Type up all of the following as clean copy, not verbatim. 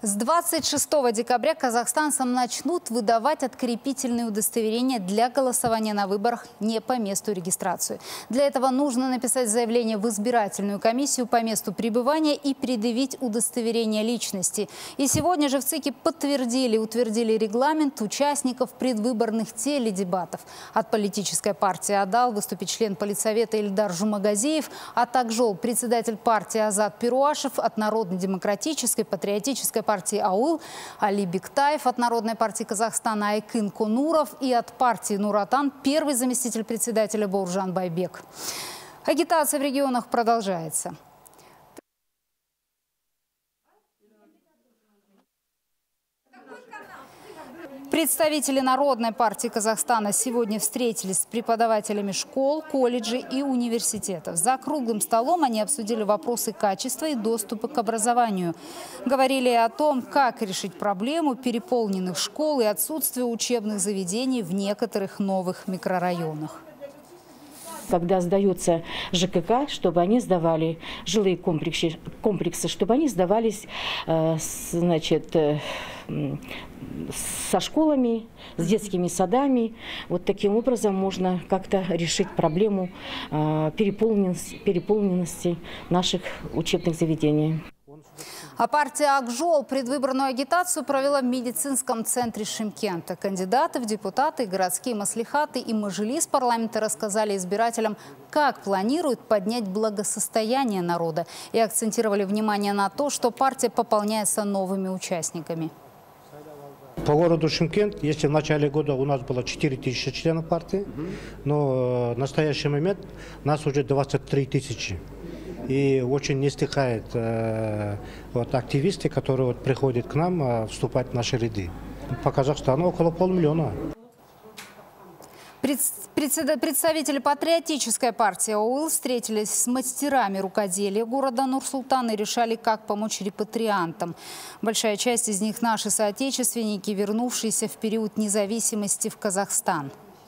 С 26 декабря казахстанцам начнут выдавать открепительные удостоверения для голосования на выборах не по месту регистрации. Для этого нужно написать заявление в избирательную комиссию по месту пребывания и предъявить удостоверение личности. И сегодня же в ЦИКе утвердили регламент участников предвыборных теледебатов. От политической партии «Адал» выступит член Политсовета Ильдар Жумагазиев, а также председатель партии Азат Перуашев, от Народно-демократической, патриотической партии «Ауыл» Али Бектаев, от Народной партии Казахстана Айкын Конуров и от партии Нур Отан первый заместитель председателя Бауыржан Байбек. Агитация в регионах продолжается. Представители Народной партии Казахстана сегодня встретились с преподавателями школ, колледжей и университетов. За круглым столом они обсудили вопросы качества и доступа к образованию. Говорили о том, как решить проблему переполненных школ и отсутствия учебных заведений в некоторых новых микрорайонах. Когда сдаются ЖКХ, чтобы они сдавали жилые комплексы, чтобы они сдавались, значит, со школами, с детскими садами. Вот таким образом можно как-то решить проблему переполненности наших учебных заведений. А партия «Акжол» предвыборную агитацию провела в медицинском центре Шымкента. Кандидаты в депутаты, городские маслихаты и мажилис парламента рассказали избирателям, как планируют поднять благосостояние народа. И акцентировали внимание на то, что партия пополняется новыми участниками. По городу Шымкент, если в начале года у нас было 4000 членов партии, но в настоящий момент нас уже 23 000. И очень не стихает активисты, которые приходят к нам вступать в наши ряды. По Казахстану около 500 000. Представители патриотической партии «Ауыл» встретились с мастерами рукоделия города Нур-Султан и решали, как помочь репатриантам. Большая часть из них – наши соотечественники, вернувшиеся в период независимости в Казахстан.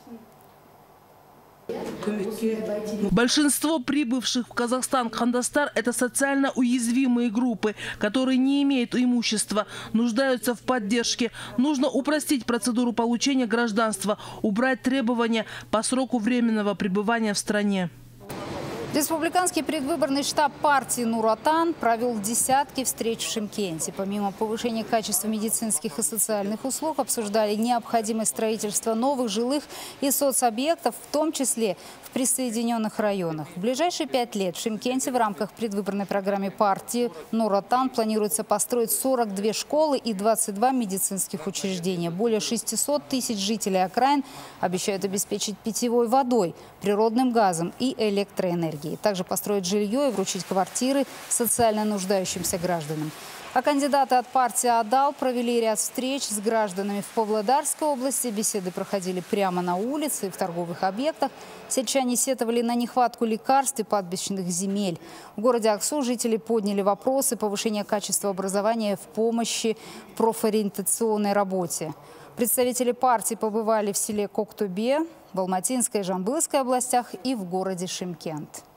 Большинство прибывших в Казахстан Кандастар – это социально уязвимые группы, которые не имеют имущества, нуждаются в поддержке. Нужно упростить процедуру получения гражданства, убрать требования по сроку временного пребывания в стране. Республиканский предвыборный штаб партии «Нур Отан» провел десятки встреч в Шымкенте. Помимо повышения качества медицинских и социальных услуг, обсуждали необходимость строительства новых жилых и соцобъектов, в том числе в присоединенных районах. В ближайшие 5 лет в Шымкенте в рамках предвыборной программы партии «Нур Отан» планируется построить 42 школы и 22 медицинских учреждения. Более 600 000 жителей окраин обещают обеспечить питьевой водой, природным газом и электроэнергией. Также построить жилье и вручить квартиры социально нуждающимся гражданам. А кандидаты от партии «Адал» провели ряд встреч с гражданами в Павлодарской области. Беседы проходили прямо на улице и в торговых объектах. Сельчане сетовали на нехватку лекарств и пастбищных земель. В городе Аксу жители подняли вопросы повышения качества образования в помощи профориентационной работе. Представители партии побывали в селе Коктубе, в Алматинской и Жамбылской областях и в городе Шымкент.